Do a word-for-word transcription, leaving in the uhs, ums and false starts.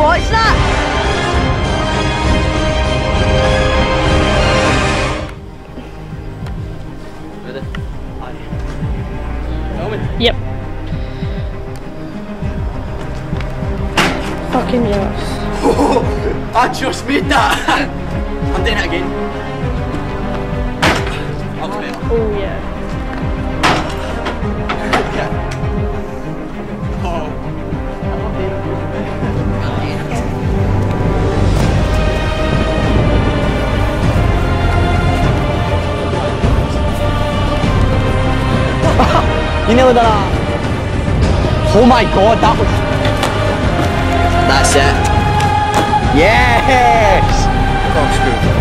Watch that! Ready? Aye. Yep. Fucking yes. I just made that! I'm doing it again. That was better. Oh yeah. You nailed that! Oh my god, that was... That's it. Yes! Oh, screw.